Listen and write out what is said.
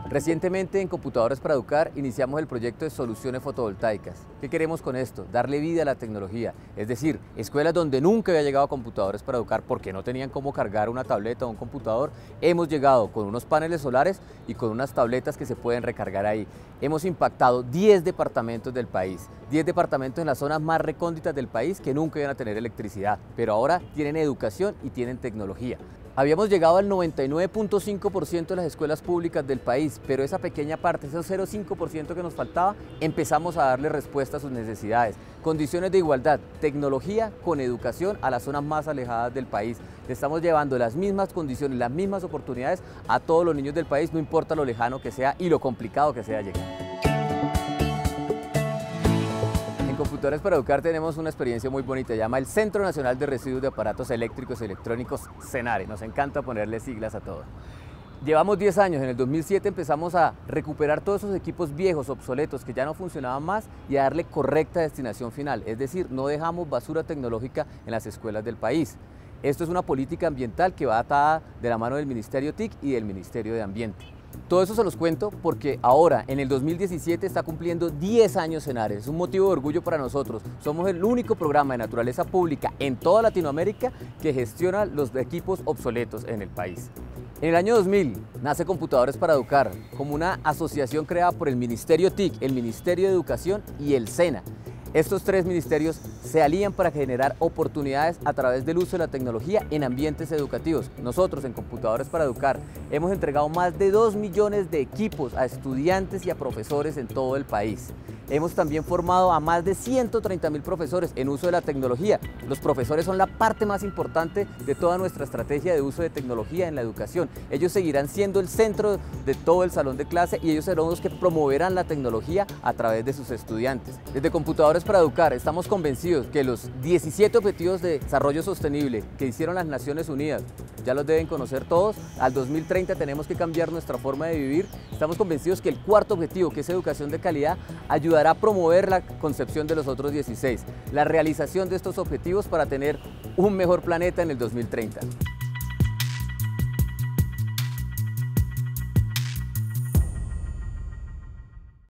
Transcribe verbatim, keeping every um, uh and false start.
Recientemente en Computadores para Educar iniciamos el proyecto de soluciones fotovoltaicas. ¿Qué queremos con esto? Darle vida a la tecnología, es decir, escuelas donde nunca había llegado Computadores para Educar porque no tenían cómo cargar una tableta o un computador, hemos llegado con unos paneles solares y con unas tabletas que se pueden recargar ahí. Hemos impactado diez departamentos del país, diez departamentos en las zonas más recónditas del país que nunca iban a tener electricidad, pero ahora tienen educación y tienen tecnología. Habíamos llegado al noventa y nueve punto cinco por ciento de las escuelas públicas del país, pero esa pequeña parte, ese cero punto cinco por ciento que nos faltaba, empezamos a darle respuesta a sus necesidades. Condiciones de igualdad, tecnología con educación a las zonas más alejadas del país. Le estamos llevando las mismas condiciones, las mismas oportunidades a todos los niños del país, no importa lo lejano que sea y lo complicado que sea llegar. En Computadores para Educar tenemos una experiencia muy bonita, se llama el Centro Nacional de Residuos de Aparatos Eléctricos y Electrónicos, CENARE, nos encanta ponerle siglas a todo. Llevamos diez años, en el dos mil siete empezamos a recuperar todos esos equipos viejos, obsoletos, que ya no funcionaban más y a darle correcta destinación final, es decir, no dejamos basura tecnológica en las escuelas del país. Esto es una política ambiental que va atada de la mano del Ministerio T I C y del Ministerio de Ambiente. Todo eso se los cuento porque ahora, en el dos mil diecisiete, está cumpliendo diez años CENARE. Es un motivo de orgullo para nosotros. Somos el único programa de naturaleza pública en toda Latinoamérica que gestiona los equipos obsoletos en el país. En el año dos mil nace Computadores para Educar como una asociación creada por el Ministerio T I C, el Ministerio de Educación y el SENA. Estos tres ministerios se alían para generar oportunidades a través del uso de la tecnología en ambientes educativos. Nosotros en Computadores para Educar hemos entregado más de dos millones de equipos a estudiantes y a profesores en todo el país. Hemos también formado a más de ciento treinta mil profesores en uso de la tecnología. Los profesores son la parte más importante de toda nuestra estrategia de uso de tecnología en la educación. Ellos seguirán siendo el centro de todo el salón de clase y ellos serán los que promoverán la tecnología a través de sus estudiantes. Desde Computadores para Educar estamos convencidos que los diecisiete Objetivos de Desarrollo Sostenible que hicieron las Naciones Unidas, ya los deben conocer todos, al dos mil treinta tenemos que cambiar nuestra forma de vivir. Estamos convencidos que el cuarto objetivo, que es educación de calidad, ayudará a promover la concepción de los otros dieciséis, la realización de estos objetivos para tener un mejor planeta en el dos mil treinta.